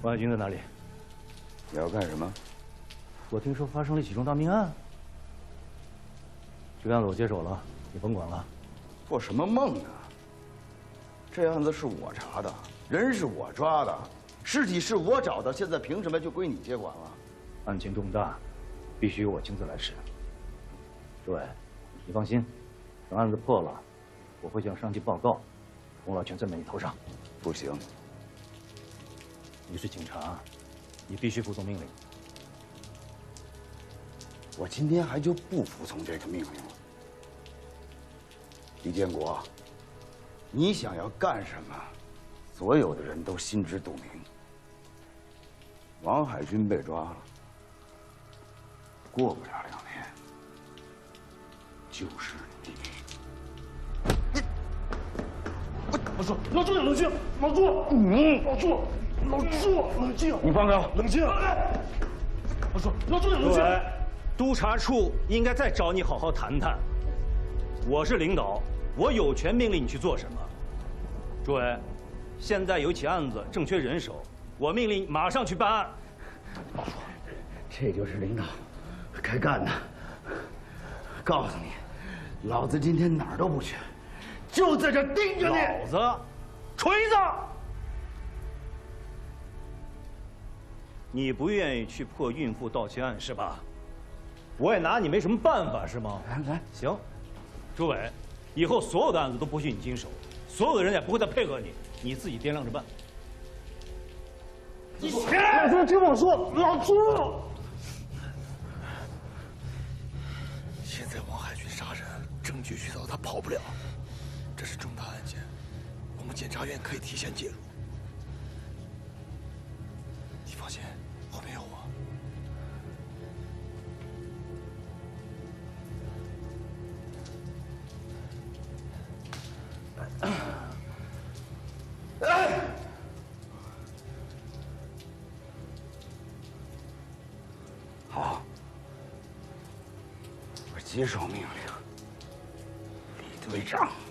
王海军在哪里？ 你要干什么？ 我听说发生了一起重大命案。这个案子我接手了，你甭管了。 做什么梦呢？这案子是我查的，人是我抓的，尸体是我找的，现在凭什么就归你接管了？ 案情重大，必须由我亲自来审。诸位，你放心，等案子破了，我会向上级报告，功劳全在你头上。 不行， 你是警察，你必须服从命令。 我今天还就不服从这个命令了。李建国，你想要干什么，所有的人都心知肚明。王海军被抓了，过不了2年，就是你。 老朱，老朱，冷静！老朱，老朱，冷静！ 你放开我！ 冷静！老朱，老朱，冷静！ 督察处应该再找你好好谈谈。我是领导，我有权命令你去做什么。诸位，现在有起案子正缺人手，我命令马上去办案。 老朱，这就是领导该干的。告诉你，老子今天哪儿都不去，就在这盯着你。 老子，锤子！你不愿意去破孕妇盗窃案是吧？我也拿你没什么办法是吗？ 来， 行，朱伟，以后所有的案子都不许你经手，所有的人也不会再配合你，你自己掂量着办。 老朱，听我说，老朱。 现在王海军杀人，证据确凿，他跑不了。这是重大案件，我们检察院可以提前介入。你放心，后面有我。 好，我接受命令，李队长。